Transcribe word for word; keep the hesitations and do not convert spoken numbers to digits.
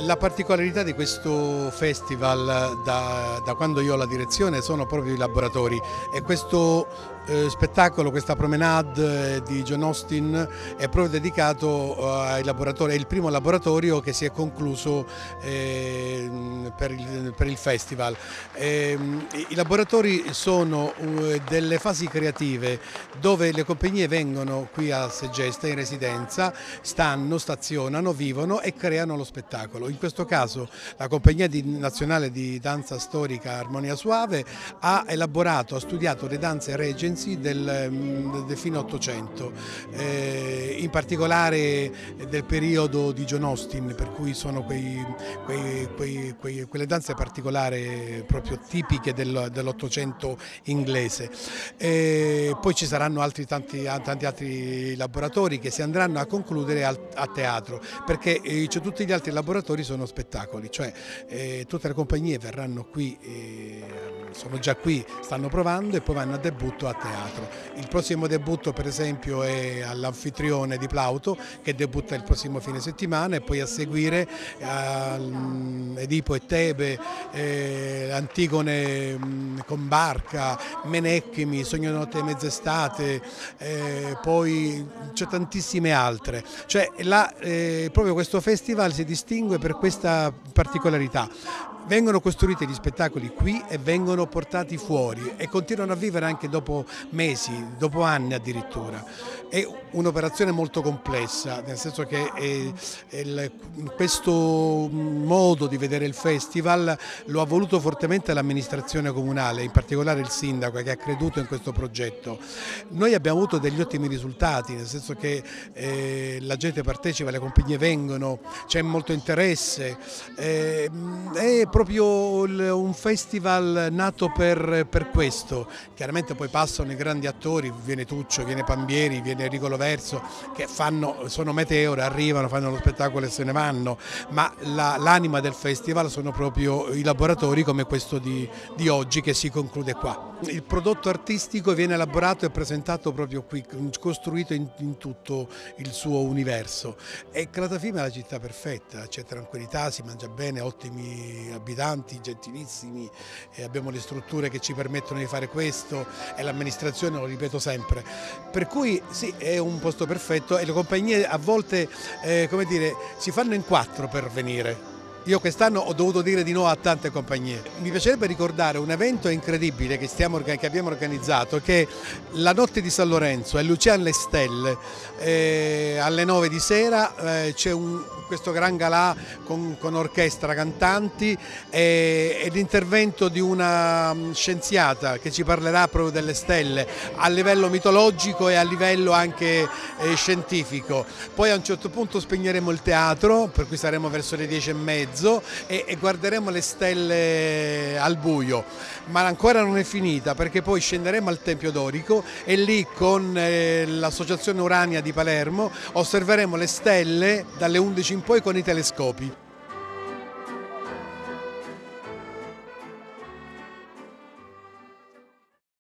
La particolarità di questo festival, da, da quando io ho la direzione, sono proprio i laboratori, e questo eh, spettacolo, questa promenade eh, di John Austin è proprio dedicato eh, ai laboratori. È il primo laboratorio che si è concluso eh, per, il, per il festival. Eh, I laboratori sono uh, delle fasi creative dove le compagnie vengono qui a Segesta in residenza, stanno, stazionano, vivono e creano lo spettacolo. In questo caso la Compagnia di, Nazionale di Danza Storica Armonia Suave ha elaborato, ha studiato le danze Regency del, del fine Ottocento, eh, in particolare del periodo di John Austin, per cui sono quei, quei, quei, quei, quelle danze particolari proprio tipiche del, dell'Ottocento inglese. Eh, poi ci saranno altri, tanti, tanti altri laboratori che si andranno a concludere al, a teatro, perché eh, cioè, tutti gli altri laboratori sono spettacoli, cioè eh, tutte le compagnie verranno qui, eh, sono già qui, stanno provando e poi vanno a debutto a teatro. Il prossimo debutto per esempio è all'Anfitrione di Plauto, che debutta il prossimo fine settimana, e poi a seguire eh, Edipo e Tebe, eh, Antigone mh, con barca, Menecchimi, Sogno di notte e mezz'estate, eh, poi c'è tantissime altre. Cioè, la, eh, proprio questo festival si distingue per questa particolarità. Vengono costruiti gli spettacoli qui e vengono portati fuori e continuano a vivere anche dopo mesi, dopo anni addirittura. È un'operazione molto complessa, nel senso che è, è il, questo modo di vedere il festival lo ha voluto fortemente l'amministrazione comunale, in particolare il sindaco, che ha creduto in questo progetto. Noi abbiamo avuto degli ottimi risultati, nel senso che eh, la gente partecipa, le compagnie vengono, c'è molto interesse. Eh, è proprio un festival nato per, per questo. Chiaramente poi passano i grandi attori, viene Tuccio, viene Pambieri, viene Enrico Loverso, che fanno, sono meteore, arrivano, fanno lo spettacolo e se ne vanno, ma l'anima del festival sono proprio i laboratori come questo di, di oggi, che si conclude qua. Il prodotto artistico viene elaborato e presentato proprio qui, costruito in, in tutto il suo universo. E Calatafimi è la città perfetta, c'è tranquillità, si mangia bene, ottimi abitanti, gentilissimi, e abbiamo le strutture che ci permettono di fare questo, e l'amministrazione, lo ripeto sempre. Per cui sì, è un posto perfetto, e le compagnie a volte eh, come dire, si fanno in quattro per venire. Io quest'anno ho dovuto dire di no a tante compagnie. Mi piacerebbe ricordare un evento incredibile che, stiamo, che abbiamo organizzato, che è la notte di San Lorenzo a Lucian Le Stelle, eh, alle nove di sera eh, c'è questo gran galà con, con orchestra, cantanti eh, e l'intervento di una scienziata che ci parlerà proprio delle stelle a livello mitologico e a livello anche eh, scientifico. Poi a un certo punto spegneremo il teatro, per cui saremo verso le dieci e mezza, E, e guarderemo le stelle al buio, ma ancora non è finita, perché poi scenderemo al Tempio Dorico e lì con eh, l'Associazione Urania di Palermo osserveremo le stelle dalle undici in poi con i telescopi.